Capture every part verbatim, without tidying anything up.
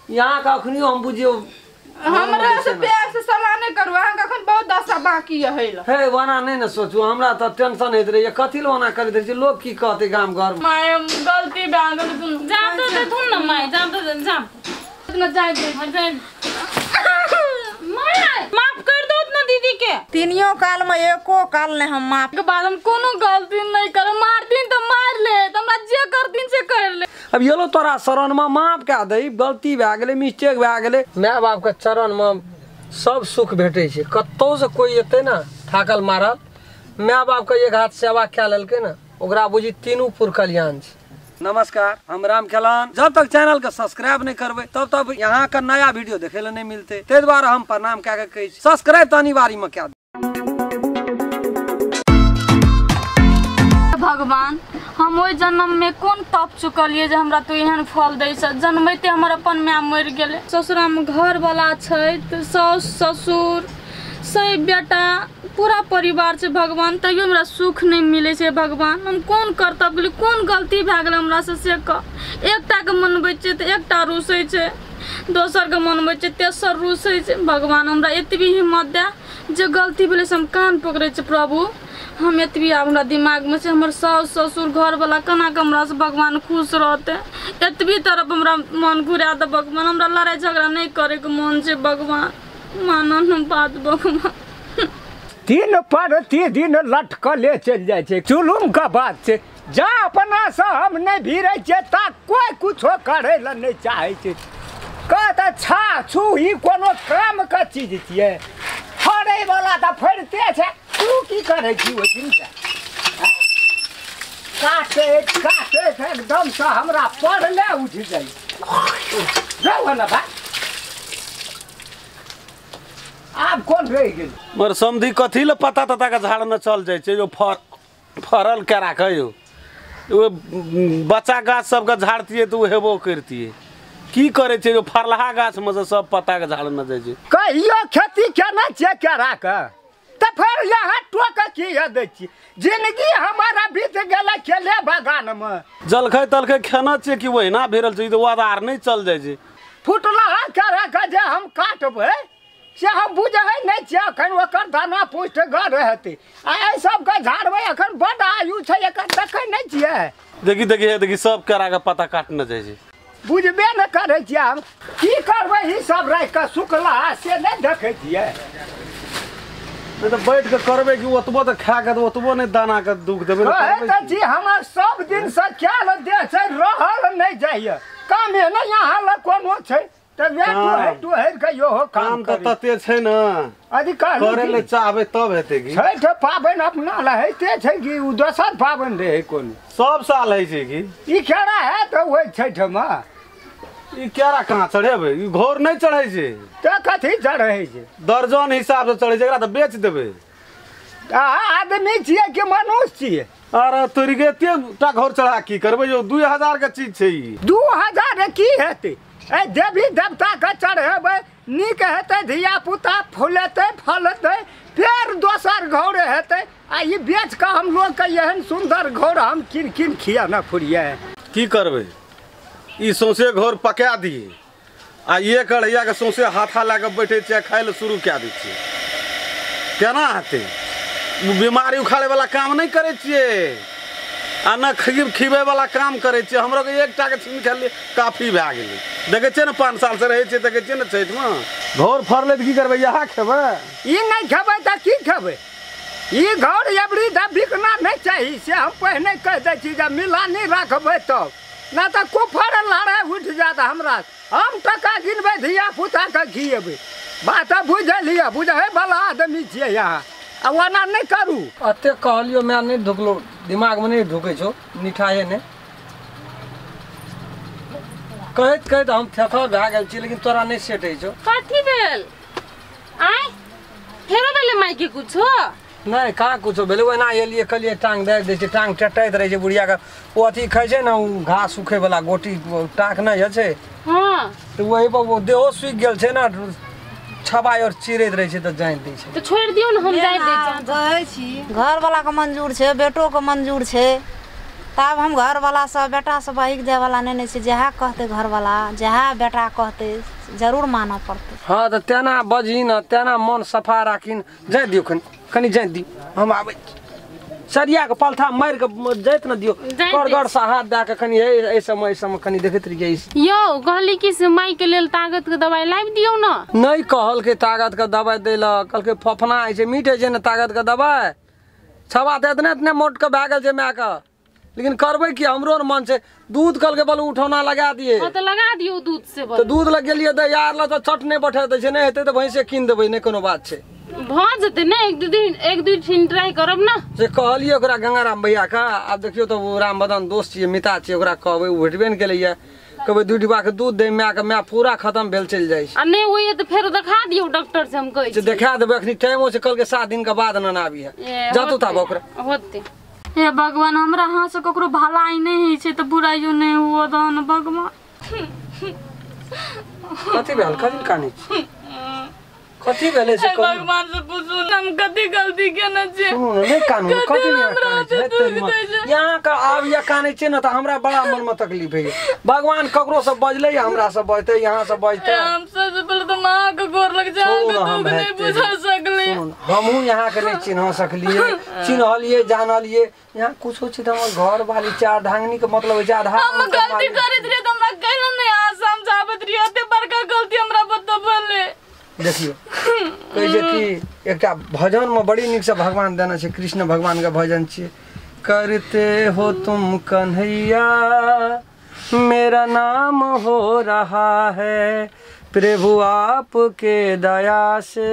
यहाँ का अखनियो हम बुझियो हमरा से प्यार से सलाह नहीं करू अहाँ कखन बहुत दशा बाकी है हे वना नहीं न सोचू हमरा त टेंशन होइत रहे कथि ल वना करैत रहे लोग की कहते गाम घर में माय गलती भए गेल सुन जाम तो थुन न माय जाम तो जाम न जाय दे जाय माय माफ कर दो न दीदी के तीनियो काल में एको काल ने हम माफ के बाद हम कोनो गलती नहीं कर मारतीन तो मार ले हमरा जे करतीन से कर ले अब येलो तोरा शरण में माफ कए दई गलती भए गेलै मिस्टेक भए गेलै माय बाप के चरण में सब सुख भेटै छै कतौ से कोई एतै ना थाकल मारल माय बाप के एक हाथ सेवा कए लेलकै ना ओकरा बुझी तीनू पुर कल्याण छै। नमस्कार हम राम खेलान जब तक चैनल के सब्सक्राइब नहीं करबे तब तक यहाँ का नया वीडियो देखे ले नहीं मिलते ते द्वारा हम प्रणाम कए के कहै छी सब्सक्राइब तो अनिवार्य में कए भगवान हम ओइ जन्म में कोन तप चुकलिए जे हमरा तो एहन फल दै छ जन्मैते हमर अपन माय मरि गेलै ससुरा में घर वाला छै त सास ससुर सही बेटा पूरा परिवार से भगवान तैयो हमरा सुख नहीं मिले छै भगवान हम कोन कर्तव्य कोन गलती भए गेल हमरा से से क एकटा के मनबै छै त एकटा रुसै छै दोसर के मनबै छै तेसर रुसै छै भगवान हमरा एतबी हिम्मत दे जे गलती भेलै से हम कान पकड़ै छै प्रभु हम एतबी हमरा दिमाग में से हमर सास ससुर घर वाला कना के हमरा से भगवान खुश रहते एतबी तरफ हमरा मन घुरा दे भगवान हमरा लड़ाई झगड़ा नहीं करे के मन छै भगवान मानो न बात भगवान तीन पर तीन दिन लटकले चल जाए छे चुलुम का बात छे जा अपना से हम नहीं भीरे छे ता कोई कुछो करे ल नहीं चाहे छे कहता छा छू ही कोनो काम का चीज छिए फड़े वाला त फड़ते छे तू की करे छी ओ दिन से काटे काटे एकदम से हमरा पड़ले उठ जाई जाओ ना बा आप कौन रह गेल मर समधी कथी ल पता तता का झाड़ न चल जाय छै जो फर फरल के राखै यो ओ बच्चा गाछ सब का झाड़तिए तो हेबो करतिए की करे छै जो फरलहा गाछ में से सब पत्ता के झाड़ न जाय छै कहियो खेती केना छै के राख त फिर यहाँ टोक की दै छी जिंदगी हमारा बीत गेला खेले बागान में जलखै तलखै खाना छै कि वही ना भिरल छै तो आधार नहीं चल जाय छै फुटला के राख जे हम काटबै से हम बुझे नहीं छे अखन ओकर दाना पुष्ट घर रहते आ सब का झाड़बै अखन बड़ आयु छै एकर देखै नहीं छिए देखी देखी हे देखी सब केरा के पत्ता काट न जाय छै बुझबे न करे छिए हम की करबै ई सब राख के सुखला से नहीं देखै छिए नहीं तो बैठ के करबे कि ओतबो त खा के ओतबो नहीं दाना के दुख देबे कहै त छी हमर सब दिन से ख्याल दे छै रहल नहीं जाइए कामे न यहाँ ल कोनो छै त वे तो है तो है के यो हो काम त तते छै न अधिकार करे ले चाहबे तब हेते की छै त पाबन अपना ल हैते छै कि उ दोसर पाबन रहे कोन सब साल है छै की ई केरा है त ओइ छै ठमा ई केरा कहां चढ़ेबे ई घोर नहीं चढ़ै छै त कथि चढ़ै छै दर्जन हिसाब से चढ़ै छै एकरा त बेच देबे आ आदमी छिए कि मनुष्य छिए अरे तोरी के एते टा घर चढ़ा की करबे जो दू हजार के चीज छै ई दू हजार की हेते ए देवी देवता के चढ़ेबै नीक हेतै धिया पुता फूलेतै फलतै फिर दोसर घोर हेतै आ ई बेच के हम लोग के एहन सुंदर घोर हम किन किन खिया न फुरिए की करबै ई सौंसे घर पका दिए आ ये कढ़ैया के सौंसे हाथा ला के बैठे छै खाय ले शुरू कए दै छियै केना हेतै बीमारी उखाड़े वाला काम नहीं करे छियै आ न खीब खीबे वाला काम करे छियै हमरो के एकटा के छीन खा ले काफी भए गेलै देखे छियै न पाँच साल से रहे छियै देखे छियै न छैठ में घर फरले त की करबै यहाँ खेबै ई नहीं खेबै त की खेबै ई घर एबरी द बिकना नहीं चाही से हम पहिने कह दै छी जे मिला नहीं रखबै तब ना त कुफर लड़ाई उठ जात हमरा हम टका गिनबै धिया पुता के खिएबै बात बुझलिए बुझै वाला आदमी छियै यहाँ आ वना नहीं करू अते कहलियो मैं नहीं ढुकलो दिमाग में नहीं ढुकै छो निठाए ने कहत कहत हम थेथर भए गेल छी लेकिन तोरा नहीं सेटै छो कथि भेल आय फेरो भेले माई के कुछो नहीं कहाँ कुछो भेले ओना एलिए कलिए टांग दे दै छै टांग टटैत रहै छै बुढ़िया के ओ अथी खाइ छै न उ घास सूखे वाला गोटी टांग नहीं है छै हां तो वही पर वो देहो सुख गेल छै न छबाई और चिरैत रहै छै त जान दै छै तो छोड़ दियौ न हम जाय दै छी कहै छी घर वाला के मंजूर छै बेटो के मंजूर छै तब हम घर वाला सब बेटा सब बहिक जाए वाला नहीं नहीं जहाँ कहते घर वाला जहाँ बेटा कहते जरूर माना पड़ते। हाँ तो तेना बजी न तेना मन सफा राखिन जाए दियो खनी खनी जाए दियो हम आबे सरिया के पलथा मार के जाइत न दियो करगड़ सा हाथ दे के खनी ए समय समय खनी देखत रहिए यो कहली कि से माई के लेल ताकत के दवाई लाइब दियो न नहीं कहल के ताकत के दवाई देला कल के फफना है मीठे जे न ताकत के दवाई छबा त इतने इतने मोट के भए गेल छै माय के लेकिन करबै कि हमरो न मन छै दूध कल के बल उठौना लगा दिए हां त लगा दियो दूध से तो दूध लग गेलिए त यार ल त चट नहीं बैठे दै छै नहीं हेतै त भैंसे कीन देबै नहीं कोनो बात छै भ जते ने एक दू दिन एक दू दिन ट्राई करब ना से कहलिए ओकरा गंगाराम भैया का आब देखियो त वो रामबदन दोस्त छियै मिता छियै ओकरा कहबै उ भेटबे न गेलैया कहबै दू डिब्बा के दूध दे माय के माय पूरा खत्म भेल चल जाइ छै आ नहीं होइए त फेर देखा दियो डॉक्टर से हम कहै छै देखा देबै अखनी टाइमो से कल के सात दिन के बाद न आबी है जातु ताब ओकरा होते हे भगवान हमरा हां से ककरो भलाई नहीं है छै त बुराइयो नहीं हुआ दन भगवान कथि भेल कथि कानी कथि भेले से भगवान से पूछू हम कथी गलती केना छै सुनो नहीं कानू कथि नहीं काने छै तेरी मां यहां का आब या काने छै न त हमरा बड़ा मन में तकलीफ है भगवान ककरो से बजले हमरा से बजते यहां से बजते हम सबसे पहले तो मां के गोर लग जा के दुख नहीं बुझा सकले हमहू यहां के नहीं चिन्ह सकलिए चिन्हलिए जानलिए यहां कुछ छै त हमर घर वाली चार ढांगनी के मतलब है आधा हम गलती करत रे त हमरा कहला नहीं आ समझावत रही ओते बड़का गलती हमरा बतबले देखियो कहै छै कि एकटा भजन में बड़ी निक से भगवान देना छै कृष्ण भगवान का भजन छै करते हो तुम कन्हैया मेरा नाम हो रहा है प्रभु आपके दया से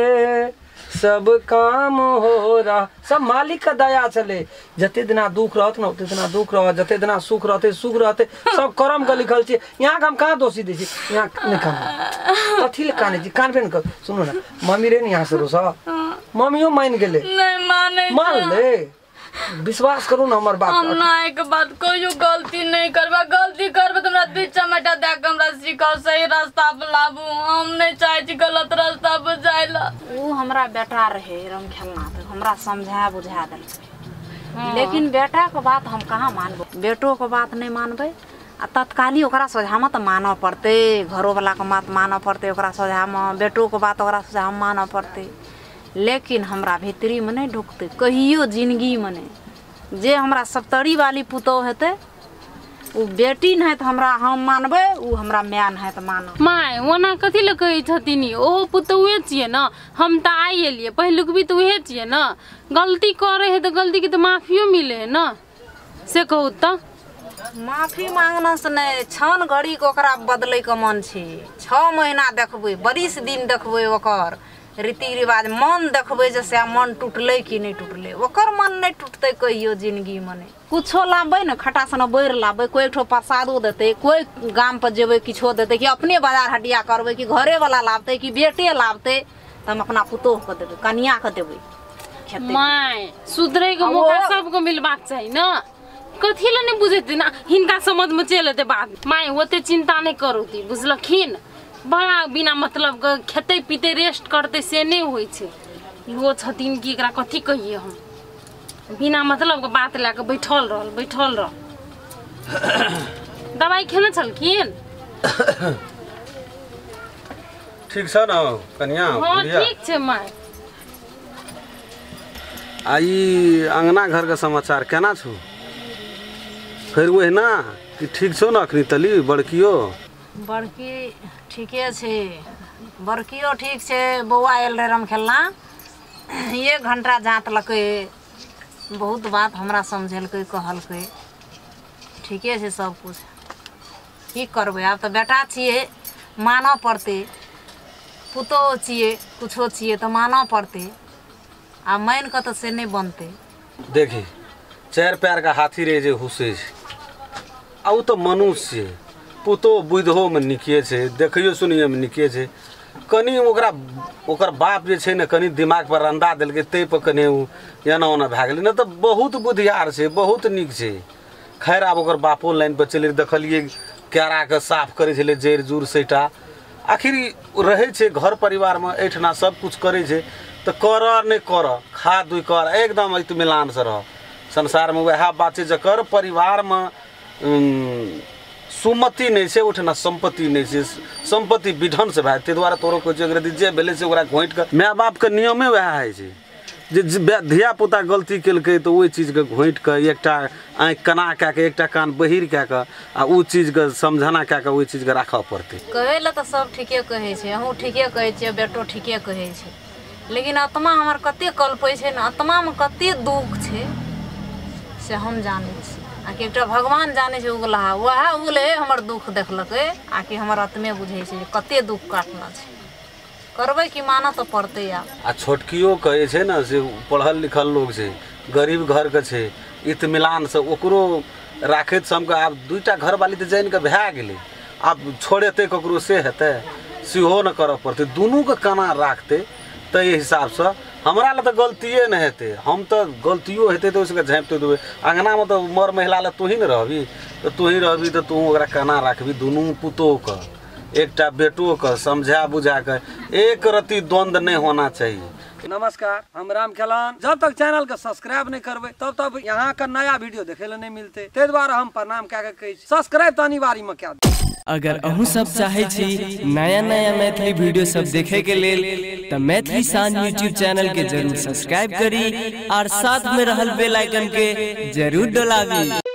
सब काम हो रहा सब मालिक का दया चले जते दिना दुख रहत न उते दिना दुख रह जते दिना सुख रहते सुख रहते सब कर्म का लिखल छै यहाँ हम कहाँ दोषी दै छी यहाँ नहीं काम कथी ले काने छी कान पेन कर सुनो ना मम्मी रे यहाँ से रोसा मम्मियो मान गेले नहीं माने मान ले विश्वास करू ना हमर बात हम ना के बात कोई गलती नहीं करबा गलती करबे त हमरा बीच में हटा दे के हमरा सिखाओ सही रास्ता पे लाबू हम नहीं चाहे छी गलत रास्ता पे जाइला उ हमरा बेटा रहे रम खेलना त हमरा समझा बुझा देलकै लेकिन बेटा के बात हम कहाँ मानबो बेटो के बात नहीं मानबे आ तत्काली ओकरा सोझा में त मानऽ पड़ते घरो वाला के बात मानऽ पड़ते ओकरा सोझा में बेटो के बात ओकरा सोझा में मानऽ पड़ते लेकिन हमरा भीतरी में नहीं ढुकते कहियो जिंदगी में नहीं जे हमरा सप्तरी वाली पुतौह हेते उ बेटी नहीं त हमरा हम मानबे उ हमरा माय नहीं त मानब माय ओना कथी ले कहै छथिन ओहो पुतौहे छियै न हम त आइ एलिए पहिलुक भी त उहे छियै न गलती करे है त गलती के त माफियो मिले है न से कहू त माफी मांगना से नहीं छन घड़ी के ओकरा बदले के मन छै छह महीना देखबै बरिस दिन देखबै ओकर रीति रिवाज मन देखबै जैसे मन टूटले कि नहीं टूटले ओकर मन नहीं टूटते कहियो जिंदगी में नहीं कुछो लाबे न खटा सन बैर लाबे कोई ठो प्रसादो देते कोई गाम पर जेबे किछो देते कि अपने बाजार हटिया करबे कि घरे वाला लाबते कि बेटे लाबते त हम अपना पुतोह के देबे कन्या के देबे खेते माय सुधरे के मौका सबको मिलबाक चाहिए न कथी ले नहीं बुझेते ना हिनका समझ में चल एते बात माय ओते चिंता नहीं करू ती बुझलखिन बड़ा बिना मतलब के खेते पीते रेस्ट करते से नहीं होई छे इहो छथिन कि एकरा कथी कहिए हम बिना मतलब के बात लेके बैठल रहल बैठल रह दवाई खेने छलखिन ठीक छ न कन्या हां ठीक छे माय आई अंगना घर का समाचार केना छौ फिर वही ना कि ठीक छौ न अखनी तली बड़कियो बड़की ठीके छे बड़कियो ठीक छे बौआ आयल रहे रम खेलना एक घंटा जात लके बहुत बात हमरा समझेलकै कहलकै ठीके छे सब कुछ की करबै आब त बेटा छिए मानऽ पड़ते पुतोह छिए कुछो छिए त मानऽ पड़ते आ मान के त से नहीं बनते देखी चार पैर का हाथी रहे जे हुसे आ उ तो मनुष्य छै पुतो बुधहो में निके छै देखियो सुनियो में निके छै कनी ओकरा ओकर बाप जे छै ने कनी दिमाग पर रंदा देलकै तै पर कनी उ एना ओना भए गेलै न त बहुत बुधियार छै बहुत नीक छै खैर आब ओकर बापो लाइन पर चले देखलिए केरा के साफ करे छले जड़ जुड़ सैटा आखिर रहे छै घर परिवार में एठना सब कुछ करे छै त कर नहीं कर खा दुई कर एकदम इत्मीनान से रह संसार में वह बात छै जकर परिवार में सुमति नहीं छै उठना संपत्ति नहीं छै संपत्ति विधन से भाई ते द्वारा तोरो को जे जे भेले से ओकरा घोंट के माय बाप के नियमे वह है छै जे धिया पुता गलती केलकै तो ओहि चीज के घोंट के एकटा आँख कना कए के एकटा कान बहिर कए के आ ओ चीज के समझाना कए के ओहि चीज के राखऽ पड़तै। कहै लए तऽ सब ठीके कहै छै, अहूँ ठीके कहै छियै, बेटो ठीके कहै छै, लेकिन आत्मा हमर कते कल्पै छै ने, आत्मामे कते दुख छै से हम जानै छी। आकि एकटा भगवान जानै छै उगला वएह उगले हमर दुख देखलकै, आकि हमर आत्मे बुझै छै कते दुख काटना छै, करबै कि मानऽ तऽ पड़तै। आब आ छोटकियो कहै छै ने से पढ़ल लिखल लोग छै, गरीब घर के छै, इत्मीनान से ओकरो राखैत समके आब दुईटा घरवाली तऽ जानि के भए गेलै, आब छोड़ेतै ककरो से हेतै, सेहो न करऽ पड़तै, दुनू के केना राखतै ताहि हिसाबसँ। हमरा लए तऽ गलतिये नहि हेतै, हम तऽ गलतियो हेतै तऽ उसके झाँपि देबै, अङ्गनामे तऽ मर महिला लए तोही ने रहबी, तऽ तोही रहबी तऽ तू ओकरा केना राखबी। दुनू पुतोहके एकटा बेटो के समझा बुझा के एक रति द्वंद्व नहीं होना चाहिए। नमस्कार, हम राम खेलान। जब तक चैनल के सब्सक्राइब नहीं करबे तब तक यहाँ का नया वीडियो देखे ले नहीं मिलते, ते द्वारा हम प्रणाम क्या के सब्सक्राइब तो अनिवार्य में क्या। अगर अहू सब चाहे छी नया नया मैथिली वीडियो सब देखे के लेल तो मैथिली साँझ यूट्यूब चैनल के जरूर सब्सक्राइब करी और साथ में रहल बेल आइकन के जरूर दबावी।